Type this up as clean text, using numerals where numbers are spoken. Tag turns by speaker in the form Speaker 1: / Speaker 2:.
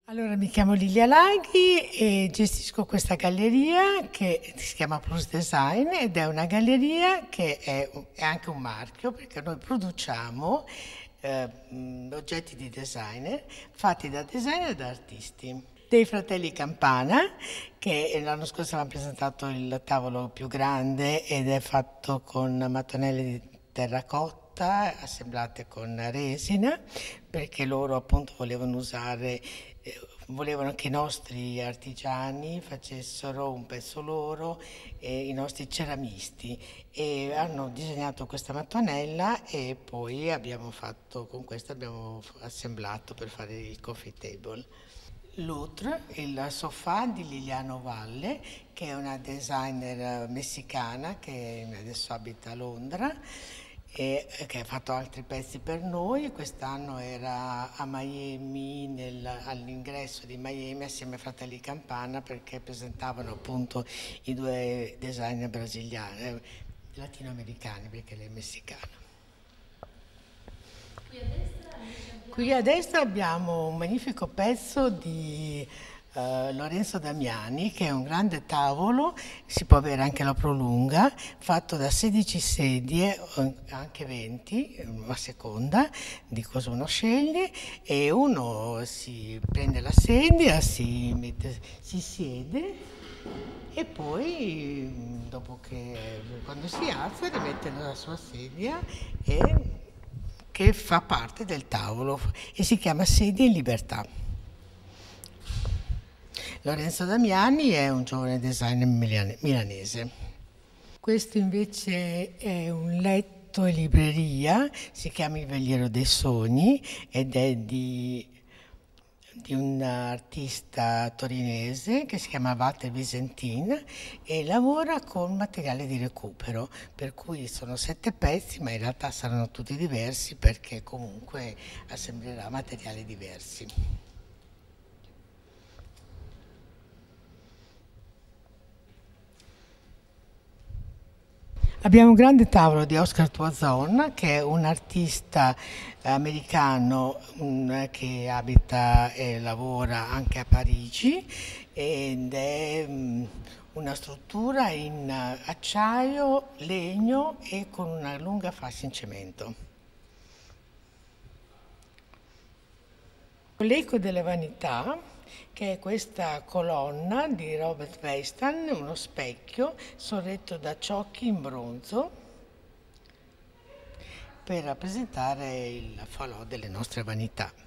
Speaker 1: Allora, mi chiamo Lilia Laghi e gestisco questa galleria che si chiama Plus Design ed è una galleria che è anche un marchio perché noi produciamo oggetti di designer fatti da designer e da artisti. Dei fratelli Campana, che l'anno scorso avevano presentato il tavolo più grande ed è fatto con mattonelle di terracotta assemblate con resina, perché loro appunto volevano che i nostri artigiani facessero un pezzo loro, i nostri ceramisti, e hanno disegnato questa mattonella e poi con questa abbiamo assemblato per fare il coffee table. L'Outre, il sofà di Liliano Valle, che è una designer messicana che adesso abita a Londra e che ha fatto altri pezzi per noi. Quest'anno era a Miami, all'ingresso di Miami assieme ai fratelli Campana perché presentavano appunto i due designer brasiliani, latinoamericani perché lei è messicana. Qui a destra abbiamo un magnifico pezzo di Lorenzo Damiani, che è un grande tavolo, si può avere anche la prolunga, fatto da 16 sedie, anche 20 a seconda di cosa uno sceglie, e uno si prende la sedia, si siede e poi quando si alza rimette la sua sedia che fa parte del tavolo e si chiama Sedia in Libertà. Lorenzo Damiani è un giovane designer milanese. Questo invece è un letto e libreria, si chiama Il Veliero dei Sogni ed è di un artista torinese che si chiama Walter Visentin e lavora con materiale di recupero, per cui sono 7 pezzi, ma in realtà saranno tutti diversi perché comunque assemblerà materiali diversi. Abbiamo un grande tavolo di Oscar Tuazon, che è un artista americano che abita e lavora anche a Parigi ed è una struttura in acciaio, legno e con una lunga fascia in cemento. L'Eco delle Vanità, che è questa colonna di Robert Weistan, uno specchio sorretto da ciocchi in bronzo per rappresentare il falò delle nostre vanità.